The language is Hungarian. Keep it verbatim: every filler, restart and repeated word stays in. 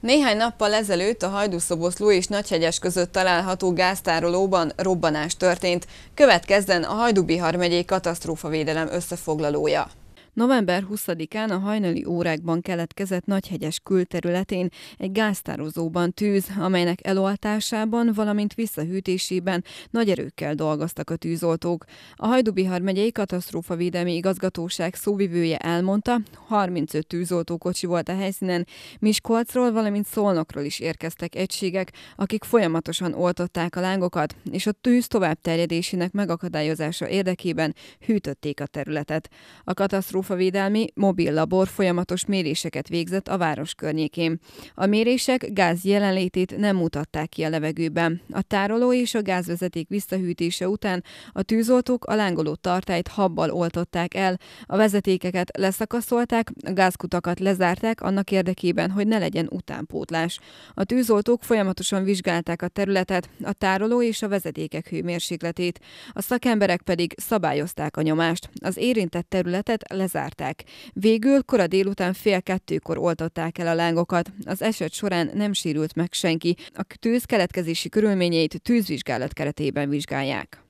Néhány nappal ezelőtt a Hajdúszoboszló és Nagyhegyes között található gáztárolóban robbanás történt. Következzen a Hajdú-Bihar megyei katasztrófavédelem összefoglalója. november huszadikán a hajnali órákban keletkezett Nagyhegyes külterületén egy gáztározóban tűz, amelynek eloltásában, valamint visszahűtésében nagy erőkkel dolgoztak a tűzoltók. A Hajdú-Bihar megyei katasztrófavédelmi igazgatóság szóvivője elmondta, harmincöt tűzoltókocsi volt a helyszínen, Miskolcról, valamint Szolnokról is érkeztek egységek, akik folyamatosan oltották a lángokat, és a tűz továbbterjedésének megakadályozása érdekében hűtötték a területet. A katasztrófa Védelmi mobil labor folyamatos méréseket végzett a város környékén. A mérések gáz jelenlétét nem mutatták ki a levegőben. A tároló és a gázvezeték visszahűtése után a tűzoltók a lángoló tartályt habbal oltották el, a vezetékeket leszakaszolták, a gázkutakat lezárták annak érdekében, hogy ne legyen utánpótlás. A tűzoltók folyamatosan vizsgálták a területet, a tároló és a vezetékek hőmérsékletét. A szakemberek pedig szabályozták a nyomást. Az érintett területet lezárták. Zárták. Végül kora délután fél kettőkor oltották el a lángokat. Az eset során nem sérült meg senki. A tűz keletkezési körülményeit tűzvizsgálat keretében vizsgálják.